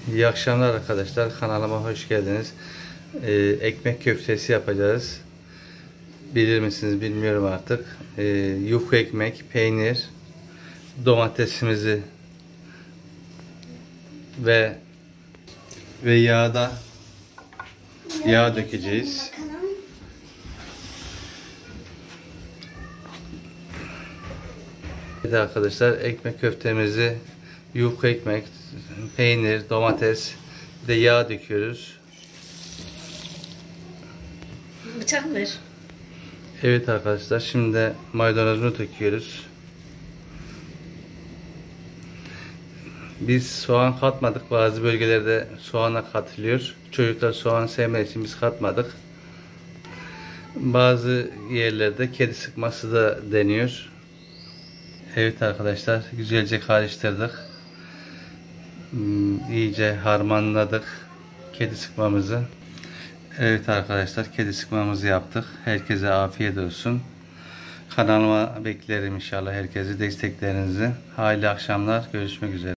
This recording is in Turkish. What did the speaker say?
İyi akşamlar arkadaşlar. Kanalıma hoş geldiniz. Ekmek köftesi yapacağız. Bilir misiniz bilmiyorum artık. Yufka ekmek, peynir, domatesimizi ve yağ dökeceğiz. Evet arkadaşlar, ekmek köftemizi yufka ekmek, peynir, domates, bir de yağ döküyoruz. Bıçak ver. Evet arkadaşlar, şimdi de maydanozunu döküyoruz. Biz soğan katmadık. Bazı bölgelerde soğana katılıyor. Çocuklar soğan sevmediği için biz katmadık. Bazı yerlerde kedi sıkması da deniyor. Evet arkadaşlar, güzelce karıştırdık. İyice harmanladık kedi sıkmamızı. Evet arkadaşlar, kedi sıkmamızı yaptık. Herkese afiyet olsun. Kanalıma beklerim inşallah, herkesi desteklerinizi. Hayırlı akşamlar. Görüşmek üzere.